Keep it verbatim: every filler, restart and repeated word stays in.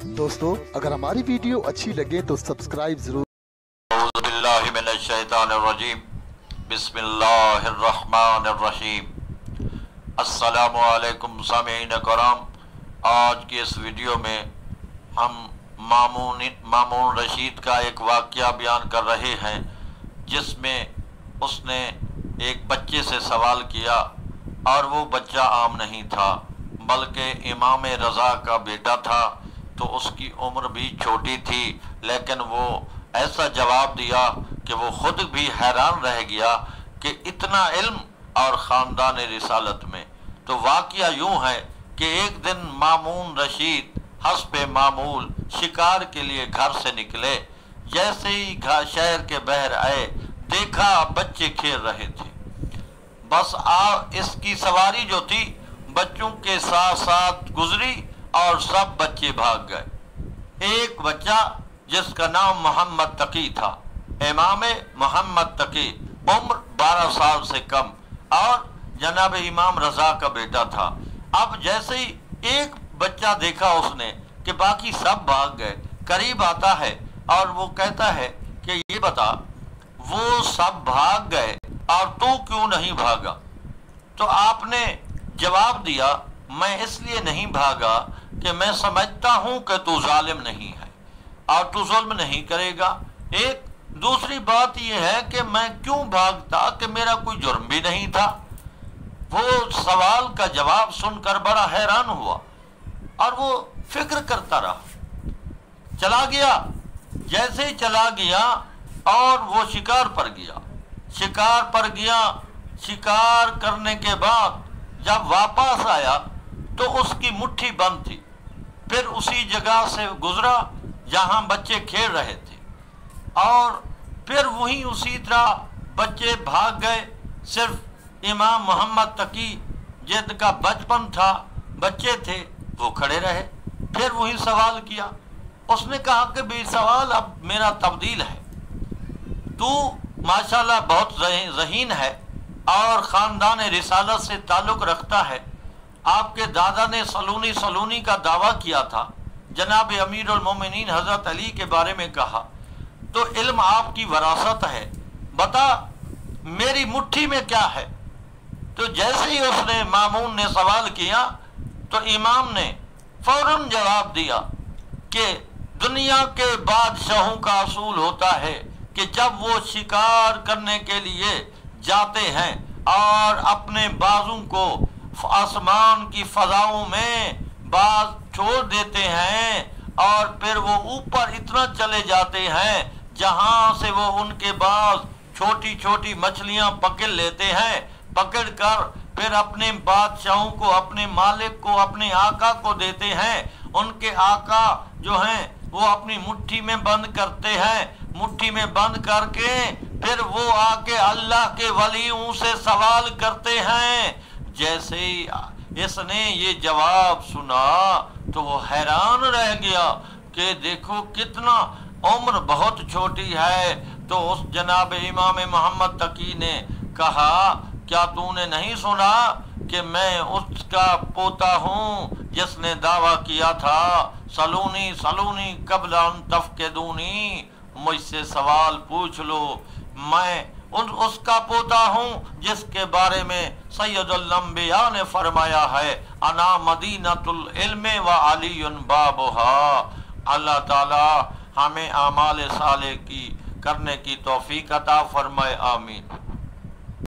دوستو اگر ہماری ویڈیو اچھی لگے تو سبسکرائب ضرور. اعوذ باللہ من الشیطان الرجیم. بسم اللہ الرحمن الرحیم. السلام علیکم سامعین کرام. آج کی اس ویڈیو میں ہم مامون مامون رشید کا ایک واقعہ بیان کر رہے ہیں، جس میں اس نے ایک بچے سے سوال کیا اور وہ بچہ عام نہیں تھا بلکہ امام رضا کا بیٹا تھا، تو اس کی عمر بھی چھوٹی تھی، لیکن وہ ایسا جواب دیا کہ وہ خود بھی حیران رہ گیا کہ اتنا علم اور خاندان رسالت میں. تو واقعہ یوں ہے کہ ایک دن مامون رشید حسب معمول شکار کے لیے گھر سے نکلے. جیسے ہی شہر کے بحر آئے دیکھا بچے کھیل رہے تھے. بس آ اس کی سواری جو تھی بچوں کے ساتھ ساتھ گزری اور سب بچے بھاگ گئے. ایک بچہ جس کا نام محمد تقی تھا، امام محمد تقی، عمر بارہ سال سے کم، اور جناب امام رضا کا بیٹا تھا. اب جیسے ہی ایک بچہ دیکھا اس نے کہ باقی سب بھاگ گئے، قریب آتا ہے اور وہ کہتا ہے کہ یہ بتا وہ سب بھاگ گئے اور تو کیوں نہیں بھاگا؟ تو آپ نے جواب دیا میں اس لیے نہیں بھاگا کہ میں سمجھتا ہوں کہ تو ظالم نہیں ہے اور تو ظلم نہیں کرے گا. ایک دوسری بات یہ ہے کہ میں کیوں بھاگتا کہ میرا کوئی جرم بھی نہیں تھا. وہ سوال کا جواب سن کر بڑا حیران ہوا اور وہ فکر کرتا رہا. چلا گیا. جیسے ہی چلا گیا اور وہ شکار پر گیا. شکار پر گیا. شکار کرنے کے بعد جب واپس آیا تو اس کی مٹھی بند تھی. پھر اسی جگہ سے گزرا جہاں بچے کھیل رہے تھے، اور پھر وہیں اسی طرح بچے بھاگ گئے. صرف امام محمد تقی جن کا بچپن تھا، بچے تھے، وہ کھڑے رہے. پھر وہی سوال کیا. اس نے کہا کہ بھی سوال اب میرا تبدیل ہے. تو ماشاءاللہ بہت ذہین ہے اور خاندان رسالت سے تعلق رکھتا ہے. آپ کے دادا نے سلونی سلونی کا دعویٰ کیا تھا، جناب امیر المومنین حضرت علی کے بارے میں کہا، تو علم آپ کی وراثت ہے. بتا میری مٹھی میں کیا ہے؟ تو جیسے ہی اس نے مامون نے سوال کیا تو امام نے فوراً جواب دیا کہ دنیا کے بادشاہوں کا اصول ہوتا ہے کہ جب وہ شکار کرنے کے لیے جاتے ہیں اور اپنے بازوں کو آسمان کی فضاؤں میں باز چھوڑ دیتے ہیں اور پھر وہ اوپر اتنا چلے جاتے ہیں جہاں سے وہ ان کے باز چھوٹی چھوٹی مچھلیاں پکڑ لیتے ہیں. پکڑ کر پھر اپنے بادشاہوں کو، اپنے مالک کو، اپنے آقا کو دیتے ہیں. ان کے آقا جو ہیں وہ اپنی مٹھی میں بند کرتے ہیں. مٹھی میں بند کر کے پھر وہ آ کے اللہ کے ولیوں سے سوال کرتے ہیں. جیسے ہی اس نے یہ جواب سنا تو وہ حیران رہ گیا کہ دیکھو کتنا عمر بہت چھوٹی ہے. تو اس جناب امام محمد تقی نے کہا کیا تو نے نہیں سنا کہ میں اس کا پوتا ہوں جس نے دعویٰ کیا تھا سلونی سلونی قبل ان تفقدونی، مجھ سے سوال پوچھ لو، میں اس کا پوتا ہوں جس کے بارے میں سید الانبیاء نے فرمایا ہے انا مدینۃ العلم و علی بابھا. اللہ تعالی ہمیں اعمال صالح کی کرنے کی توفیق عطا فرمائے. آمین.